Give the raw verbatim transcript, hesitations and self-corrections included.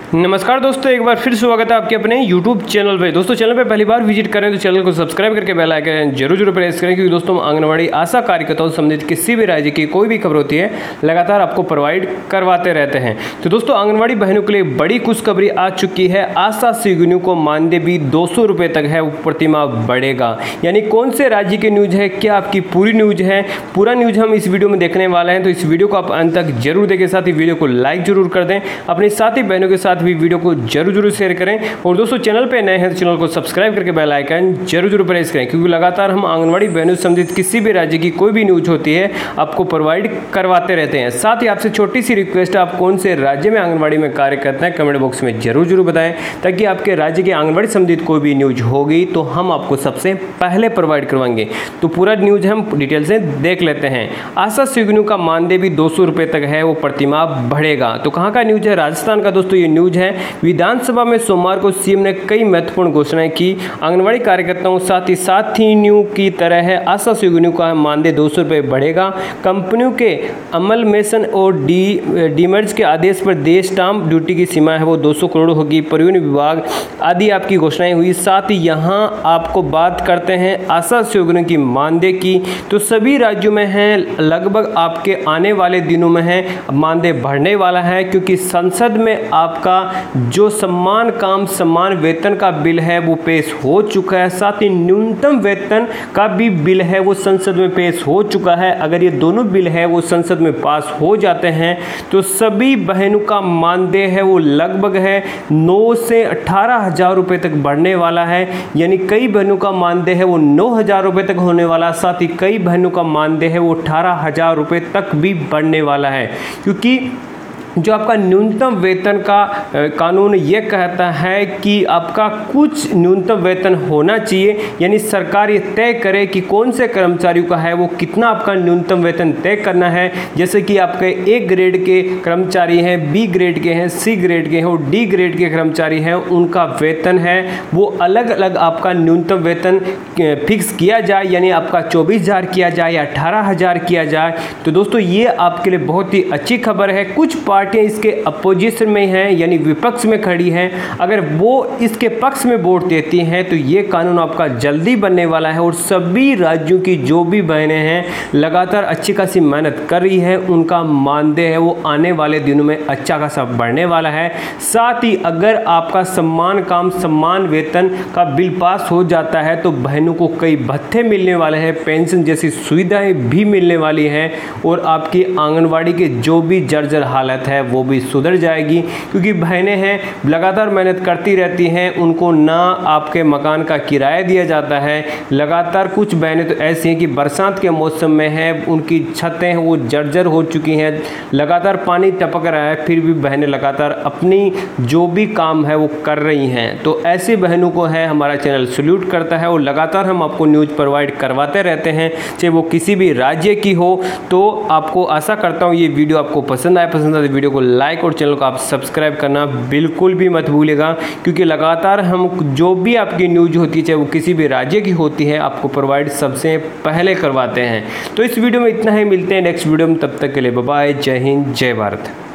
नमस्कार दोस्तों, एक बार फिर स्वागत है आपके अपने YouTube चैनल पे। दोस्तों चैनल पे पहली बार विजिट करें तो चैनल को सब्सक्राइब करके बेल आइकन जरूर जरूर प्रेस करें, क्योंकि दोस्तों आंगनवाड़ी आशा कार्यकर्ताओं संबंधित किसी भी राज्य की कोई भी खबर होती है लगातार आपको प्रोवाइड करवाते रहते हैं। तो दोस्तों आंगनवाड़ी बहनों के लिए बड़ी खुशखबरी आ चुकी है। आशा सहयोगिनियों को मानदेय भी दो सौ रुपये तक है वो प्रतिमाह बढ़ेगा। यानी कौन से राज्य की न्यूज़ है, क्या आपकी पूरी न्यूज़ है, पूरा न्यूज़ हम इस वीडियो में देखने वाले हैं। तो इस वीडियो को आप अंत तक जरूर देखें, साथ ही वीडियो को लाइक जरूर कर दें, अपने साथी बहनों के साथ भी वीडियो को जरूर जरूर शेयर करें। और दोस्तों चैनल पे नए हैं तो चैनल को सब्सक्राइब करके बेल आइकन जरूर जरूर प्रेस करें, क्योंकि लगातार हम आंगनवाड़ी बहनों से संबंधित किसी भी राज्य की कोई भी न्यूज़ होती है आपको प्रोवाइड करवाते रहते हैं। साथ ही आपसे छोटी सी रिक्वेस्ट है, आप कौन से राज्य में आंगनवाड़ी में कार्य करते हैं कमेंट बॉक्स में जरूर जरूर बताएं, ताकि आपके राज्य के आंगनवाड़ी संबंधित कोई भी न्यूज़ होगी तो हम आपको सबसे पहले प्रोवाइड करवाएंगे। तो पूरा न्यूज़ हम डिटेल से देख लेते हैं। आशा सहयोगिनियों का मानदेय भी दो सौ रुपये तक है वो प्रतिमाह बढ़ेगा। तो कहाँ का न्यूज़ है? राजस्थान का दोस्तों ये न्यूज़ है। विधानसभा में सोमवार को सीएम ने कई महत्वपूर्ण घोषणाएं की। आंगनवाड़ी कार्यकर्ताओं साथ ही साथियों की तरह है आशा सहयोगिनियों का मानदेय दो सौ रुपये बढ़ेगा। कंपनियों के अमलमेशन और डी डीमर्ज के आदेश पर देश स्टाम्प ड्यूटी की सीमा है वो दो सौ करोड़ होगी। परिवहन विभाग आदि आपकी घोषणाएं हुई। साथ ही यहाँ आपको बात करते हैं आशा सहयोगिनियों की मानदेय की। तो सभी राज्यों में है, लगभग आपके आने वाले दिनों में है मानदेय बढ़ने वाला है, क्योंकि संसद में आपका जो समान काम समान वेतन का बिल है वो पेश हो चुका है। साथ ही न्यूनतम वेतन का भी बिल है वो संसद में पेश हो चुका है। अगर ये दोनों बिल है वो संसद में पास हो जाते हैं तो सभी बहनों का मानदेय है वो लगभग है नौ से अठारह हजार रुपये तक बढ़ने वाला है। यानी कई बहनों का मानदेय है वो नौ हजार रुपये तक होने वाला, साथ ही कई बहनों का मानदेय है वो अठारह हजार रुपये तक भी बढ़ने वाला है, क्योंकि जो आपका न्यूनतम वेतन का कानून ये कहता है कि आपका कुछ न्यूनतम वेतन होना चाहिए। यानी सरकार ये तय करे कि कौन से कर्मचारियों का है वो कितना आपका न्यूनतम वेतन तय करना है। जैसे कि आपके ए ग्रेड के कर्मचारी हैं, बी ग्रेड के हैं, सी ग्रेड के हैं और डी ग्रेड के कर्मचारी हैं, उनका वेतन है वो अलग अलग आपका न्यूनतम वेतन फिक्स किया जाए। यानी आपका चौबीस हज़ार किया जाए या अठारह हज़ार किया जाए। तो दोस्तों ये आपके लिए बहुत ही अच्छी खबर है। कुछ पार्टियां इसके अपोजिशन में हैं, यानी विपक्ष में खड़ी हैं। अगर वो इसके पक्ष में वोट देती हैं तो ये कानून आपका जल्दी बनने वाला है। और सभी राज्यों की जो भी बहनें हैं लगातार अच्छी खासी मेहनत कर रही हैं, उनका मानदेय है वो आने वाले दिनों में अच्छा खासा बढ़ने वाला है। साथ ही अगर आपका सम्मान काम सम्मान वेतन का बिल पास हो जाता है तो बहनों को कई भत्ते मिलने वाले हैं, पेंशन जैसी सुविधाएं भी मिलने वाली हैं, और आपकी आंगनवाड़ी के जो भी जर्जर हालत है वो भी सुधर जाएगी। क्योंकि बहनें हैं लगातार मेहनत करती रहती हैं, उनको ना आपके मकान का किराया दिया जाता है। लगातार कुछ बहनें तो ऐसी हैं कि बरसात के मौसम में है उनकी छतें हैं वो जर्जर हो चुकी हैं, लगातार पानी टपक रहा है, फिर भी बहनें लगातार अपनी जो भी काम है वो कर रही हैं। तो ऐसी बहनों को है हमारा चैनल सल्यूट करता है, और लगातार हम आपको न्यूज़ प्रोवाइड करवाते रहते हैं, चाहे वो किसी भी राज्य की हो। तो आपको आशा करता हूँ ये वीडियो आपको पसंद आए। पसंद आए तो वीडियो को लाइक और चैनल को आप सब्सक्राइब करना बिल्कुल भी मत भूलिएगा, क्योंकि लगातार हम जो भी आपकी न्यूज़ होती है चाहे वो किसी भी राज्य की होती है आपको प्रोवाइड सबसे पहले करवाते हैं। तो इस वीडियो में इतना ही, मिलते हैं नेक्स्ट वीडियो में, तब तक के लिए बाय बाय, जय हिंद, जय भारत।